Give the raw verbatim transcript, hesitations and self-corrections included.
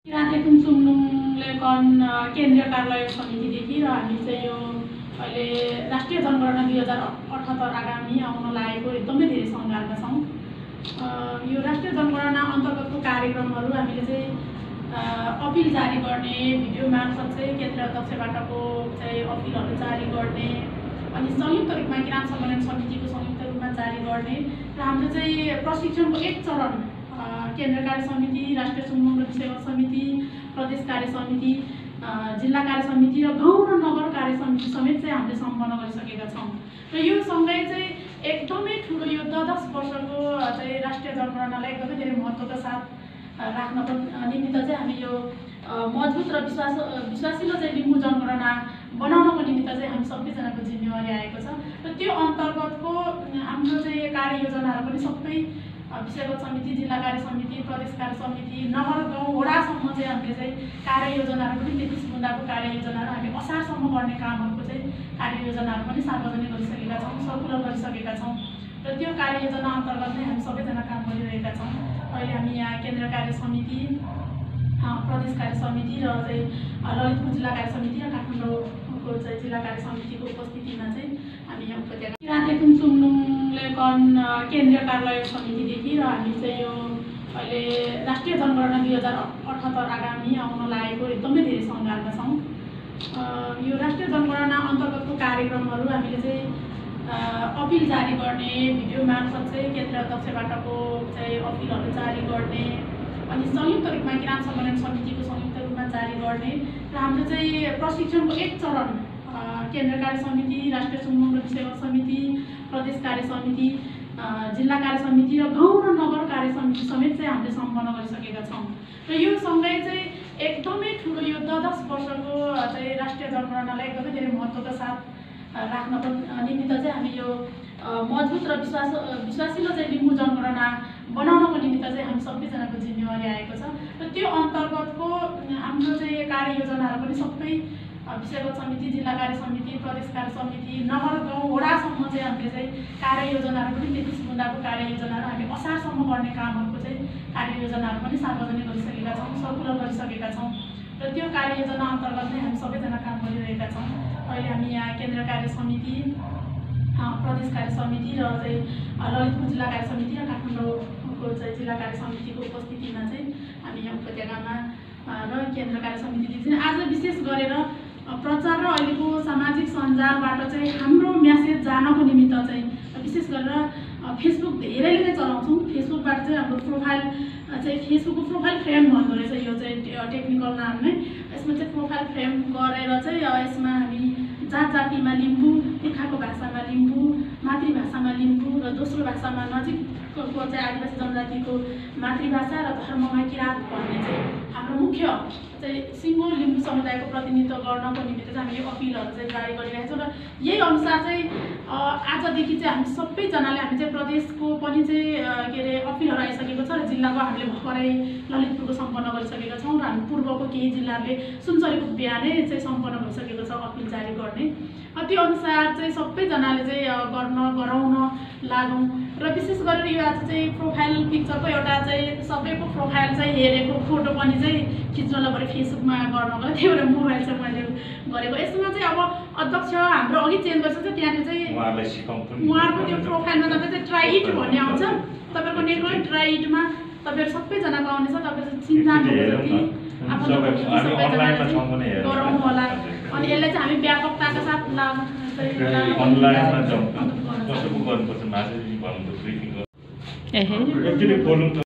किराँती तुङसुङले कन केन्द्रीय कार्यालय समितिदेखि र हामी चाहिँ यो अहिले राष्ट्रिय जनगणना दुई हजार अठहत्तर आगामी आउन लागेको एकदमै धेरै सङ्घारमा छौँ। यो राष्ट्रिय जनगणना अन्तर्गतको कार्यक्रमहरू हामीले चाहिँ अपिल जारी गर्ने, भिडियो मार्फत चाहिँ केन्द्रीय अध्यक्षबाटको चाहिँ अपिलहरू जारी गर्ने, अनि संयुक्त रूपमा किराँत सम्मेलन समितिको संयुक्त रूपमा जारी गर्ने र हाम्रो चाहिँ प्रशिक्षणको एक चरण केन्द्र कार्य समिति, राष्ट्रिय सुनमुङ र विषयगत समिति, प्रदेश कार्य समिति, जिल्ला कार्य समिति र गाउँ र नगर कार्य समिति समेत चाहिँ हामीले सम्पन्न गरिसकेका छौँ। र यो सँगै चाहिँ एकदमै ठुलो यो दस वर्षको चाहिँ राष्ट्रिय जनगणनालाई एकदमै धेरै महत्त्वका साथ राख्नको निमित्त चाहिँ हामी यो मजबुत र विश्वास विश्वासिलो चाहिँ लिम्बू जनगणना बनाउनको निमित्त चाहिँ हामी सबैजनाको जिम्मेवारी आएको छ र त्यो अन्तर्गतको हाम्रो चाहिँ कार्ययोजनाहरू पनि सबै विषयगत समिति, जिल्ला कार्य समिति, प्रदेश कार्य समिति, नगर गाउँ वडासम्म चाहिँ हामीले चाहिँ कार्ययोजनाहरू पनि तेत्तिस बुँदाको कार्ययोजनाहरू हामी असारसम्म गर्ने कामहरूको चाहिँ कार्ययोजनाहरू पनि सार्वजनिक गरिसकेका छौँ, सर्कुलर गरिसकेका छौँ र त्यो कार्ययोजना अन्तर्गत नै हामी सबैजना काम गरिरहेका छौँ। अहिले हामी यहाँ केन्द्र कार्य समिति, प्रदेश कार्य समिति र चाहिँ ललितपुर जिल्ला कार्य समिति र काठमाडौँको चाहिँ जिल्ला कार्य समितिको उपस्थितिमा चाहिँ हामी यहाँ उपत्यका किराँती तुङसुङले कन केन्द्रीय कार्यालय समितिदेखि र हामी चाहिँ यो अहिले राष्ट्रिय जनगणना दुई हजार अठहत्तर आगामी आउन लागेको एकदमै धेरै सङ्घारमा छौँ। यो राष्ट्रिय जनगणना अन्तर्गतको कार्यक्रमहरू हामीले चाहिँ अपिल जारी गर्ने, भिडियो मार्फत चाहिँ केन्द्रीय अध्यक्षबाटको चाहिँ अपिलहरू जारी गर्ने, अनि संयुक्त रूपमा किराँत सम्मेलन समितिको संयुक्त रूपमा जारी गर्ने र हाम्रो चाहिँ प्रशिक्षणको एक चरण केन्द्र कार्य समिति, राष्ट्रिय सुनमुङ र विषयगत समिति, प्रदेश कार्य समिति, जिल्ला कार्य समिति र गाउँ र नगर कार्य समिति समेत चाहिँ हामीले सम्पन्न गरिसकेका छौँ। र यो सँगै चाहिँ एकदमै ठुलो यो दस वर्षको चाहिँ राष्ट्रिय जनगणनालाई एकदमै धेरै महत्त्वका साथ राख्नको निमित्त चाहिँ हामी यो मजबुत र विश्वास विश्वासिलो चाहिँ लिम्बू जनगणना बनाउनको निमित्त चाहिँ हामी सबैजनाको जिम्मेवारी आएको छ र त्यो अन्तर्गतको हाम्रो चाहिँ कार्ययोजनाहरू पनि सबै विषयगत समिति, जिल्ला कार्य समिति, प्रदेश कार्य समिति, नगर गाउँ वडासम्म चाहिँ हामीले चाहिँ कार्ययोजनाहरू पनि तेत्तिस बुँदाको कार्ययोजनाहरू हामी असारसम्म गर्ने कामहरूको चाहिँ कार्ययोजनाहरू पनि सार्वजनिक गरिसकेका छौँ, सर्कुलर गरिसकेका छौँ र त्यो कार्ययोजना अन्तर्गत नै हामी सबैजना काम गरिरहेका छौँ। अहिले हामी यहाँ केन्द्र कार्य समिति, प्रदेश कार्य समिति र चाहिँ ललितपुर जिल्ला कार्य समिति र काठमाडौँको चाहिँ जिल्ला कार्य समितिको उपस्थितिमा चाहिँ हामी यहाँ उपत्यकामा र केन्द्र कार्य समितिले चाहिँ आज विशेष गरेर प्रचार र अहिलेको सामाजिक सञ्जालबाट चाहिँ हाम्रो म्यासेज जानको निमित्त चाहिँ विशेष गरेर फेसबुक धेरैले नै चलाउँछौँ। फेसबुकबाट चाहिँ हाम्रो प्रोफाइल चाहिँ फेसबुकको प्रोफाइल फ्रेम भन्दो रहेछ, यो चाहिँ टेक्निकल नाम नै। यसमा चाहिँ प्रोफाइल फ्रेम गरेर चाहिँ यसमा हामी जात जातिमा लिम्बू, तिर्खाको भाषामा लिम्बू, मातृभाषामा लिम्बू र दोस्रो भाषामा नजिकको चाहिँ आदिवासी जनजातिको मातृभाषा र धर्ममा किराँत भन्ने चाहिँ हाम्रो मुख्य चाहिँ सिङ्गो लिम्बू समुदायको प्रतिनिधित्व गर्नको निमित्त चाहिँ हामी यो अपिलहरू चाहिँ जारी गरिरहेका छौँ र यही अनुसार चाहिँ आजदेखि चाहिँ हामी सबैजनाले हामी चाहिँ प्रदेशको पनि चाहिँ के अरे अपिलहरू आइसकेको छ र जिल्लाको हामीले भर्खरै ललितपुरको सम्पन्न गरिसकेका छौँ र हामी पूर्वको केही जिल्लाहरूले सुनसरीको बिहानै चाहिँ सम्पन्न भइसकेको छ अपिल जारी गर्ने। त्यो अनुसार चाहिँ सबैजनाले चाहिँ गर्न गराउन लागौँ र विशेष गरेर यो आज चाहिँ प्रोफाइल पिक्चरको एउटा चाहिँ सबैको प्रोफाइल चाहिँ हेरेको फोटो पनि चाहिँ खिच्नलाई पऱ्यो फेसबुकमा गर्नको, त्यही भएर मोबाइल चाहिँ मैले गरेको। यसमा चाहिँ अब अध्यक्ष हाम्रो अघि चेन्ज गरिसक्छ, त्यहाँनिर चाहिँ उहाँहरूको त्यो प्रोफाइलमा तपाईँ चाहिँ ट्राई इट भन्ने आउँछ, तपाईँको नेटवर्क ट्राई इटमा तपाईँहरू सबैजनाको आउनेछ, तपाईँहरू चिन्जान्नुहुन्छ कि गराउनु होला। अनि यसलाई चाहिँ हामी व्यापकताका साथ लाग्छ।